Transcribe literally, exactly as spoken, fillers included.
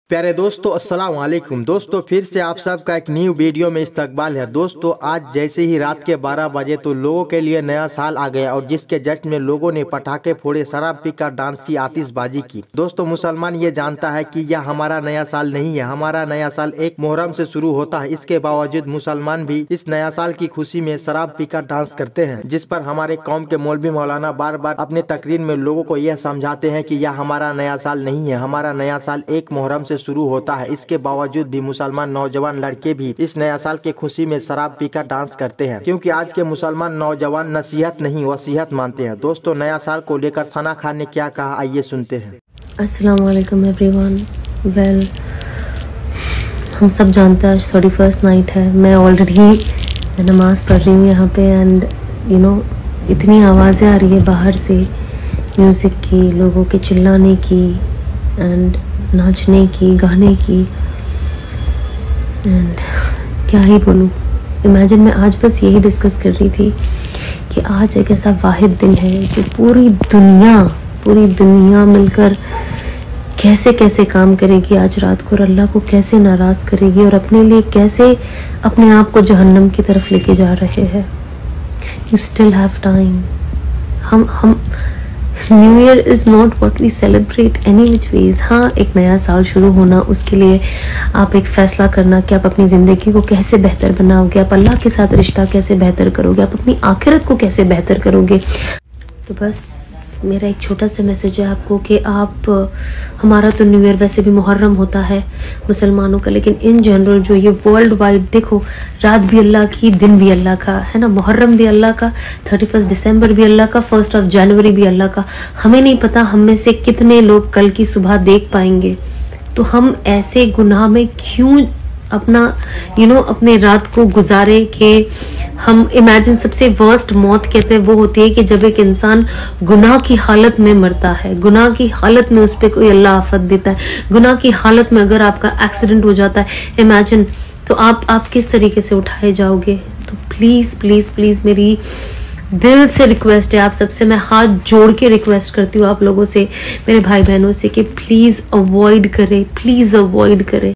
प्यारे दोस्तों, अस्सलाम वालेकुम। दोस्तों फिर से आप सबका एक न्यू वीडियो में इस्तकबाल है। दोस्तों आज जैसे ही रात के बारह बजे तो लोगों के लिए नया साल आ गया और जिसके जश्न में लोगों ने पटाखे फोड़े, शराब पीकर डांस की, आतिशबाजी की। दोस्तों मुसलमान ये जानता है कि यह हमारा नया साल नहीं है, हमारा नया साल एक मुहर्रम से शुरू होता है। इसके बावजूद मुसलमान भी इस नया साल की खुशी में शराब पीकर डांस करते हैं, जिस पर हमारे कौम के मौलवी मौलाना बार बार अपने तकरीर में लोगों को यह समझाते हैं कि यह हमारा नया साल नहीं है, हमारा नया साल एक मुहर्रम से शुरू होता है। इसके बावजूद भी मुसलमान नौजवान लड़के भी इस नया साल के खुशी में शराब पीकर डांस करते हैं, क्योंकि आज के मुसलमान नौजवान नसीहत नहीं वसीहत मानते हैं। दोस्तों नया साल को लेकर सना खान ने क्या कहा, आइए सुनते हैं। अस्सलाम वालेकुम एवरीवन। वेल हम सब जानते हैं आज थर्टी फर्स्ट नाइट है। मैं ऑलरेडी नमाज़ पढ़ रही हूँ यहाँ पे एंड यू नो इतनी आवाज़ें आ रही है बाहर से, म्यूज़िक की, लोगों के चिल्लाने की एंड नाचने की, गाने की, एंड क्या ही बोलूँ। इमेजिन मैं आज बस यही डिस्कस कर रही थी कि आज एक ऐसा वाहिद दिन है कि पूरी दुनिया पूरी दुनिया मिलकर कैसे कैसे काम करेगी आज रात को और अल्लाह को कैसे नाराज़ करेगी और अपने लिए कैसे अपने आप को जहन्नम की तरफ लेके जा रहे हैं। You still have time. हम हम new year is not what we celebrate any which ways. हाँ, एक नया साल शुरू होना, उसके लिए आप एक फ़ैसला करना कि आप अपनी ज़िंदगी को कैसे बेहतर बनाओगे, आप अल्लाह के साथ रिश्ता कैसे बेहतर करोगे, आप अपनी आखिरत को कैसे बेहतर करोगे। तो बस मेरा एक छोटा सा मैसेज है आपको कि आप, हमारा तो न्यू ईयर वैसे भी मुहर्रम होता है मुसलमानों का, लेकिन इन जनरल जो ये वर्ल्ड वाइड देखो, रात भी अल्लाह की, दिन भी अल्लाह का है ना। मुहर्रम भी अल्लाह का, थर्टी फर्स्ट दिसंबर भी अल्लाह का, फर्स्ट ऑफ जनवरी भी अल्लाह का। हमें नहीं पता हम में से कितने लोग कल की सुबह देख पाएंगे, तो हम ऐसे गुनाह में क्यों अपना यू you नो know, अपने रात को गुजारे कि हम इमेजिन, सबसे वर्स्ट मौत कहते हैं वो होती है कि जब एक इंसान गुनाह की हालत में मरता है, गुनाह की हालत में उस पर कोई अल्लाह आफत देता है, गुनाह की हालत में अगर आपका एक्सीडेंट हो जाता है, इमेजिन तो आप आप किस तरीके से उठाए जाओगे। तो प्लीज़ प्लीज़ प्लीज़ मेरी दिल से रिक्वेस्ट है आप सबसे, मैं हाथ जोड़ के रिक्वेस्ट करती हूँ आप लोगों से, मेरे भाई बहनों से, कि प्लीज़ अवॉइड करें, प्लीज़ अवॉइड करें।